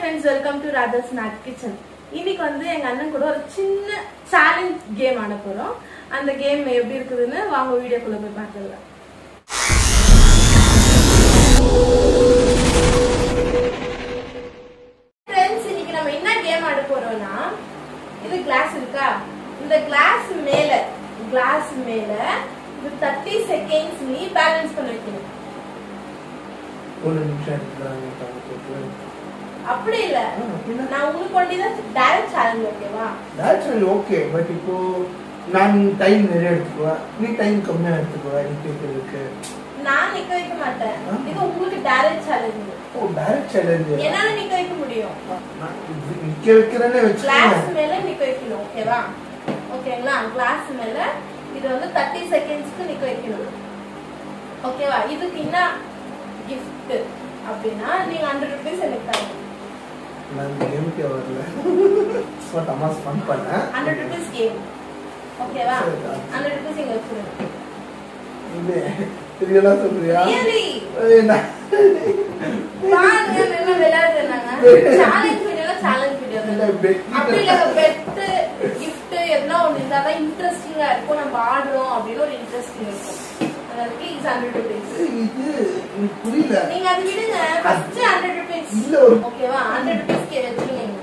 friends, welcome to Radha's Snack Kitchen. இன்னைக்கு வந்து எங்க அண்ணன் கூட ஒரு சின்ன சேலஞ்ச் கேம் ஆட போறோம். அந்த கேம் எப்படி இருக்குதுன்னு வாங்க வீடியோக்குள்ள போய் பார்க்கலாம். Friends, இன்னைக்கு நம்ம என்ன கேம் ஆட போறோம்னா, இது கிளாஸ் இருக்கா? இந்த கிளாஸ் மேல இது 30 seconds நீ பேலன்ஸ் பண்ண வைக்கணும். ஒரு நிமிஷம் எடுத்துறாங்க. அப்படி இல்ல, நான் உங்களுக்கு கொண்டிதா டைரக்ட் சேலஞ்ச் ஓகேவா? டைரக்ட் சேலஞ்ச் ஓகே, பட் இப்போ நான் டைம் நிறைய எடுத்துக்குவேன், நீ டைம் கம்மியா எடுத்துக்குவேன். நிக்கிறதுக்கு நான் நிக்க வைக்க மாட்டேன். இது உங்களுக்கு direct challenge. Oh, direct challenge. என்னால நிக்க வைக்க முடியும். நிக்க வைக்கிறேனே வெச்சு கிளாஸ் மேல நிக்க வைக்கணும், ஓகேவா? ஓகேங்களா? கிளாஸ் மேல இது வந்து 30 செகண்ட்ஸ்க்கு நிக்க வைக்கணும், ஓகேவா? இதுக்கு என்ன gift அப்படினா நீங்க 100 rupees எனக்கு தரணும். நான் கேமுக்கே வரல. சோ தமாஸ் ஃபன் பண்ண 100 rupees கேம், ஓகேவா? 100 rupees இங்க வச்சிருங்க. இது தெரியல சொல்றியா? really என்ன பாருங்க, என்ன விளையாடுறாங்க. சேலஞ்ச் வீடியோ அப்படி இல்ல, பெட் gift எல்லாம் ஒண்ணு இருந்தா இன்ட்ரஸ்டிங்கா இருக்கும். நம்ம ஆடுறோம் அப்படின்னு ஒரு இன்ட்ரஸ்டிங் இருக்கும். அதற்கு 100 rupees. இது எனக்கு புரியல. நீங்க அது விடுங்க. ஃபர்ஸ்ட் 100 rupees இல்ல ஒரு ஓகேவா? 100 rupees கே வச்சிருங்க.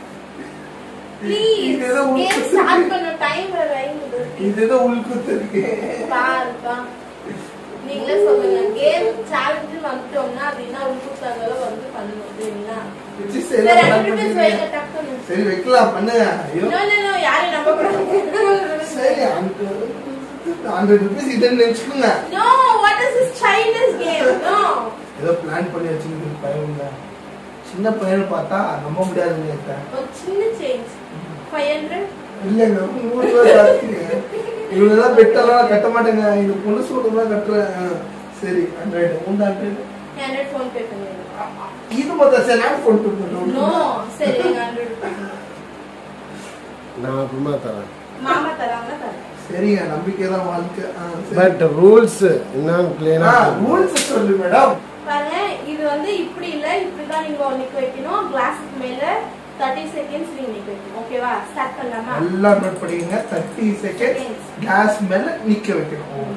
ப்ளீஸ் கேம் ஸ்டார்ட் பண்ண டைம் வைங்க. இதுதோ உள்குத்து இருக்கு. பாருப்பா, நீங்களே சொல்லுங்க. கேம் சேலஞ்ச் வந்துட்டோம்னா அது என்ன உள்குத்தாங்களோ வந்து பண்ணுவீங்களா? சரி 100 rupees வைங்க டக்குனு. சரி வைக்கலாம், பண்ணுங்க. ஐயோ நோ யாரை நம்ப கூடாது. சரி 100 rupees இதெல்லாம் நினைச்சுக்குங்க. No, what is this childish game? No. ஏதோ பிளான் பண்ணி வச்சிருக்கீங்க பையன்ல. சின்ன பையன் பார்த்தா நம்ப முடியாதுன்னு நினைச்சேன். ஒரு சின்ன சேஞ்ச் 500 இல்லங்க 100 ரூபாய் ஜாஸ்திங்க. இவங்கெல்லாம் பெட்டெல்லாம் கட்ட மாட்டேங்க. இந்த பொண்ணு சோடுலாம் கட்டுறேன். சரி 100 100 ஃபோன் பே பண்ணுங்க. இது பார்த்தா சரி நான் ஃபோன் பே பண்றேன். நோ சரி 100 rupees நான் அப்புறமா தரேன். மாமா தராங்க தரேன். சரிங்க, நம்பிக்கை தான் வாழ்க்கை. பட் ரூல்ஸ் என்ன க்ளீனா ரூல்ஸ் சொல்லு மேடம். பாருங்க, இது வந்து இப்படி இல்ல, இப்படி தான் நீங்க நிக்க வைக்கணும். கிளாஸ்க்கு மேல 30 செகண்ட்ஸ் நீங்க நிக்க வைக்கணும், ஓகேவா? ஸ்டார்ட் பண்ணலாமா? எல்லாம் நோட் பண்ணிங்க. 30 செகண்ட்ஸ் கிளாஸ் மேல நிக்க வைக்கணும்.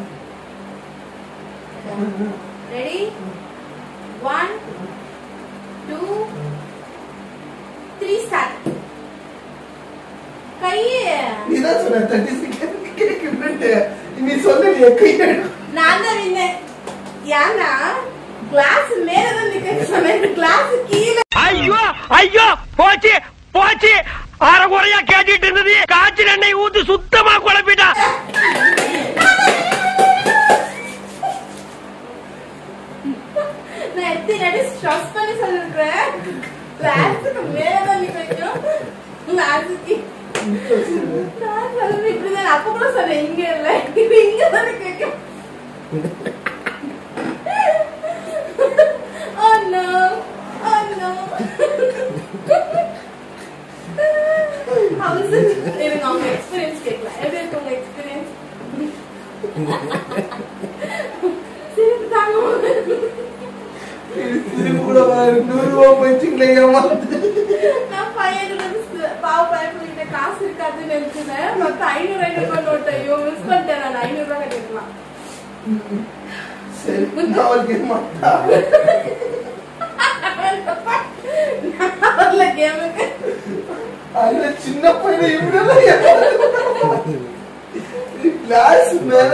ரெடி? 1 2 3 ஸ்டார்ட். கையே நீதான் சொன்ன 30 செகண்ட் கேக்குறேன்னு. நீ சொல்லலையே கையை. நான் தான் வின்னேன். ஏன்னா கிளாஸ் மேல தான் நிக்க சொன்னேன், கிளாஸ் கீழ. ஐயோ ஐயோ போச்சு போச்சு. அரைகுறையா கேட்டுட்டு இருந்தது காய்ச்சல் எண்ணெய் ஊத்து சுத்தமா குழப்பிட்டா. நான் எத்தனை ஸ்ட்ரெஸ் பண்ணி சொல்லிருக்கேன். கிளாஸுக்கு மேல தான் நிக்க வைக்கணும். கிளாஸுக்கு நான் சொல்லுவேன் இப்படிதான். அப்ப கூட சொன்னேன் இங்க இல்ல, இது இங்க தான் நிக்க வைக்கணும். Oh no, oh no. How is it? Even on experience கேட்கலாம். எப்படி இருக்கு உங்க எக்ஸ்பீரியன்ஸ்? சிரிப்பு தாங்க இது கூட 100 ரூபாய் போயிட்டீங்களே ஏமாத்து. நான் 500 பயப்பட காசு இருக்காதுன்னு நினைச்சேன். மொத்தம் 500 நோட்டு. ஐயோ மிஸ் பண்ணிட்டேன். நான் 500 ரூபாய் கட்டிருக்கலாம். சரி நான் ஒரு கேம் மாட்டா. நான் கேமுக்கு அதுல சின்ன பையன் இப்படிலாம் கிளாஸ் மேல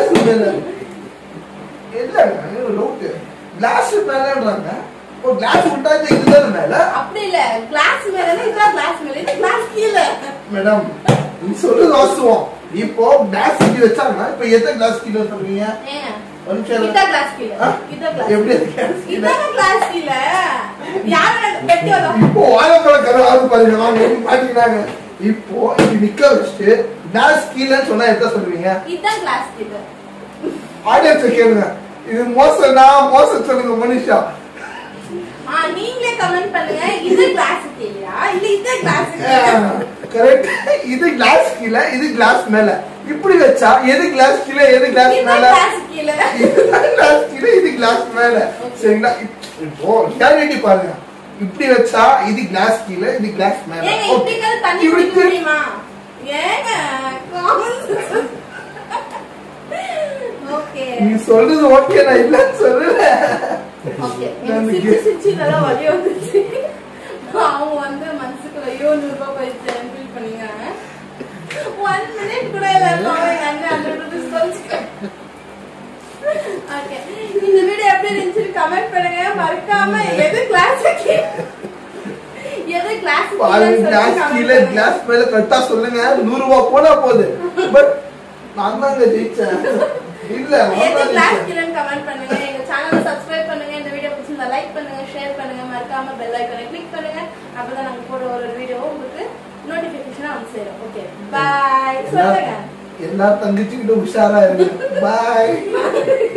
இல்லங்க லோக்கு கிளாஸ் மேலன்றாங்க. ஒரு கிளாஸ் விட்டாச்சு இதுதான் மேல. அப்படி இல்ல, கிளாஸ் மேல இதுதான் கிளாஸ் மேல, இது கிளாஸ் கீழ. மேடம் நீ சொல்லு வாசுவோம். இப்போ கிளாஸ் கீழ வச்சாங்க. இப்போ எந்த கிளாஸ் கீழ சொல்றீங்க? ஒரு நிமிஷம். இத கிளாஸ் கீழ. இத கிளாஸ் எப்படி கிளாஸ் கீழ? இத கிளாஸ் கீழ. யார வெட்டி வர? இப்போ வாழைப்பழ கருவாது பாருங்க. வாங்க மாட்டினாங்க. இப்போ இது நிக்க வச்சிட்டு கிளாஸ் கீழன்னு சொன்னா எதை சொல்லுவீங்க? இத கிளாஸ் கீழ. ஆடியன்ஸ் கேளுங்க. இது மோசம் சொல்லுங்க மனுஷா. நீங்களே கமெண்ட் பண்ணுங்க. இது கிளாஸ் கீழயா இல்ல இத கிளாஸ் கீழ? கரெக்ட். இது கிளாஸ் கீழ, இது கிளாஸ் மேல. இப்படி வச்சா எது கிளாஸ் கீழ எது கிளாஸ் மேல? கிளாஸ் கீழ. இது கிளாஸ் கீழ இது கிளாஸ் மேல. சரிங்களா? இப்போ ரியாலிட்டி பாருங்க. இப்படி வச்சா இது கிளாஸ் கீழே இது கிளாஸ் மேல. ஏங்க இப்படி கத தண்ணி குடிக்க முடியுமா? ஏங்க ஓகே நீ சொல்றது ஓகே நான் இல்லன்னு சொல்லல. ஓகே எனக்கு சிச்சி நல்லா வலி வந்துச்சு. அவங்க வந்து மனசுக்குள்ள ஐயோ 100 ரூபாய் போயிடுச்சு ஃபீல் பண்ணீங்க. 1 மினிட் கூட இல்ல பாருங்க அந்த 100 ரூபாய் சொல்லுங்க. ஓகே இந்த வீடியோ எப்படி இருந்துச்சு கமெண்ட் பண்ணுங்க. மறக்காம எது கிளாஸுக்கு எது கிளாஸ் கீழே கிளாஸ் மேல கரெக்டா சொல்லுங்க. 100 ரூபாய் போனா போகுது. பட் நான் தான் ஜெயிச்சேன். இல்ல எது கிளாஸ் கீழன்னு கமெண்ட் பண்ணுங்க. எங்க சேனலை சப்ஸ்கிரைப் பண்ணுங்க. இந்த வீடியோ பிடிச்சிருந்தா லைக் பண்ணுங்க, ஷேர் பண்ணுங்க, மறக்காம பெல் ஐகானை கிளிக் பண்ணுங்க. அப்பதான் நாங்க போடுற ஒரு வீடியோ உங்களுக்கு நோட்டிபிகேஷனா வந்து சேரும். ஓகே பை சொல்லுங்க. எல்லா தங்கச்சிக்கிட்ட உஷாரா இருக்கு. பை.